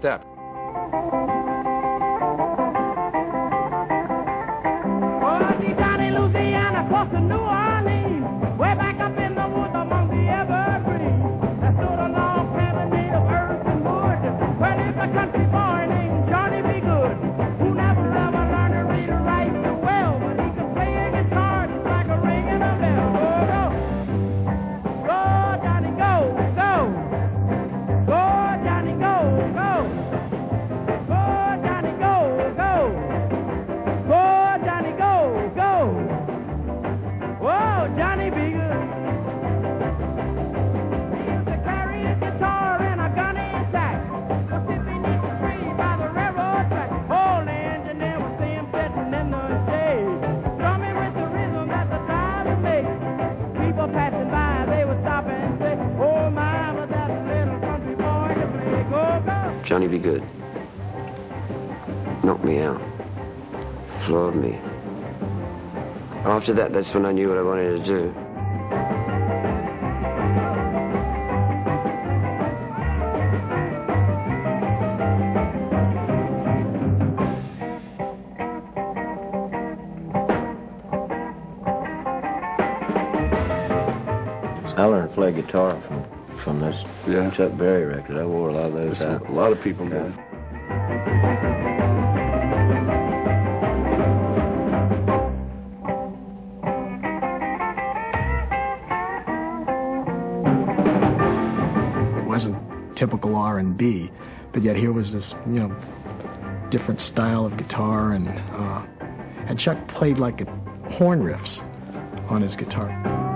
step. New Orleans, way back up in the woods among the evergreens. There stood a log cabin made of earth and wood, where lived a country boy named Johnny B. Goode, who never ever learned to read or write so well, but he could play a guitar just like a ringing a bell. Go, go, go, Johnny, go, go, go, Johnny, go, go, go, Johnny, go, go, go, Johnny, go, go. Whoa, Johnny B. Goode. He used to carry his guitar and a gun in sack, was sit beneath the tree by the railroad track. Old engineer would see him sitting in the shade, drumming with the rhythm that the driver made. People passing by, they would stop and say, oh my, but that little country boy to play. Go, go. Johnny B. Goode knocked me out, floored me. After that, that's when I knew what I wanted to do. I learned to play guitar from this Chuck Berry record. I wore a lot of those out. A lot of people did. It wasn't typical R&B, but yet here was this, different style of guitar, and Chuck played like horn riffs on his guitar.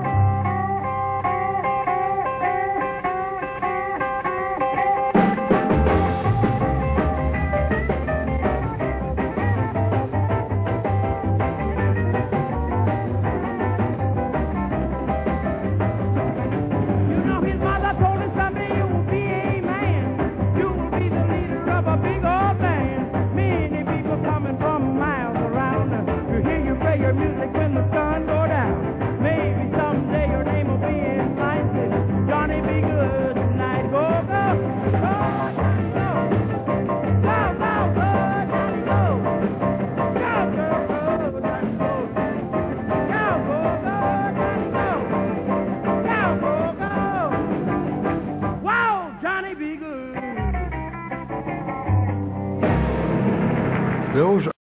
Your music when the sun go down. Maybe someday your name will be in lights. Johnny B. Goode tonight. Go, go, go, Johnny, go. Go, go, go, Johnny, go. Go, go, go, Johnny, go. Go, go, go, Johnny, go. Go, go, go. Wow, Johnny B. Goode. Those